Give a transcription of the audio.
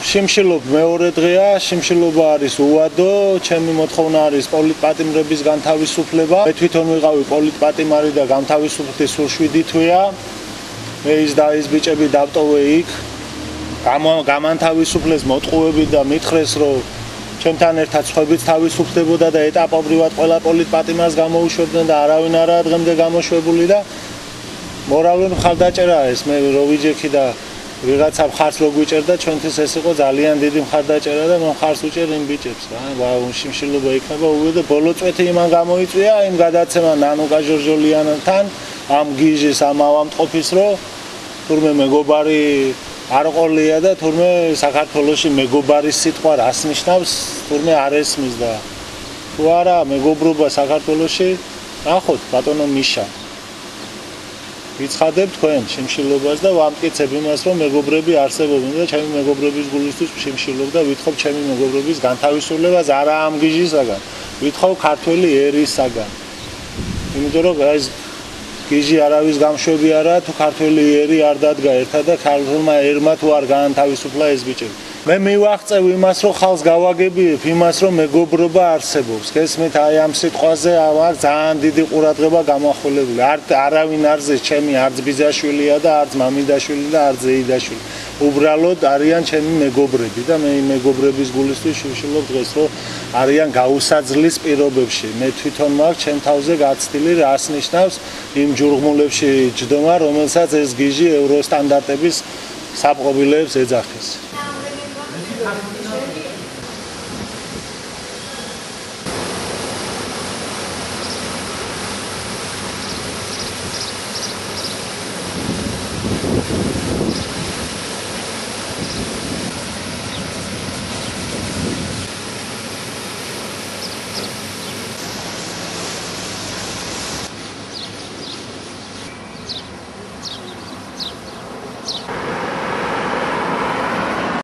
Shimshiloba მეორე დღეა, shimshiloba არის უადო, ჩემი მოთხოვნა არის პოლიტპატიმრების განთავისუფლება. მე თვითონ ვიყავი პოლიტპატიმარი და განთავისუფლდი სულ 7 თვეა. მე ის ბიჭები დავტოვე იქ. გამანთავისუფლეს მოტყუები და მითხრეს, რომ ჩემთან ერთად სხვაებიც თავისუფლდებოდა და ეტაპობრივად ყველა პოლიტპატიმარს გამოუშვებდნენ და არავინ არაა დღემდე გამოშვებული და მორალური მხარდაჭერაა ეს. მე რო ვიჯექი და ვიღაცა მხარს რო გვიჭერდა, ჩვენთვის ეს იყო ძალიან დიდი მხარდაჭერა და მე მხარს ვუჭერ იმ ბიჭებს რა. shimshiloba იქნება უვიდა ბოლო წვეთი იმან გამოიწვია იმ გადაცემა ნანუკა ჟორჟოლიანთან ამ გიჟის ამ ავამტყოფის რო თურმე მეგობარი არ ყოლია და თურმე საქართველოში მეგობარის სიტყვა რას ნიშნავს, თურმე არ ესმის და თუ არა მეგობრობა საქართველოში ნახოთ ბატონო მიშა ვიცხადებ თქვენ shimshilobas და ვამტკიცებ იმას, რომ მეგობრები არსებობენ და ჩემი მეგობრების გულისთვის shimshilob და ვითხოვ ჩემი მეგობრების განთავისუფლებას არა ამ გიჟისაგან, ვითხოვ ქართველი ერისაგან. იმიტომ რომ ეს გიჟი არავის გამშვები არაა, თუ ქართველი ერი არ დადგა ერთად და ქართულმა ერმა თუ არ გაანთავისუფლა ეს ბიჭები. მე მივაღწევ იმას, რომ ხალხს გავაგებიებ იმას, რომ მეგობრობა არსებობს. გესმით, აი ამ სიტყვაზე არ ძალიან დიდი ყურადღება გამახვილებული. არავინ არ ზეს ჩემი არც ბიზაშვილია და არც მამიდაშვილი და არც ზეიდაშვილი. უბრალოდ არიან ჩემი მეგობრები და მე იმ მეგობრების გულისთვის შევშილობ დღეს, რომ არიან გაუსაძლის პირობებში. მე თვითონ მაქვს ჩემ თავზე გაცდილი, რას ნიშნავს იმ ჯურღმულებში ჯდომა, რომელსაც ეს გიჟი ევროსტანდარტების საპყრობილეებს ეძახის.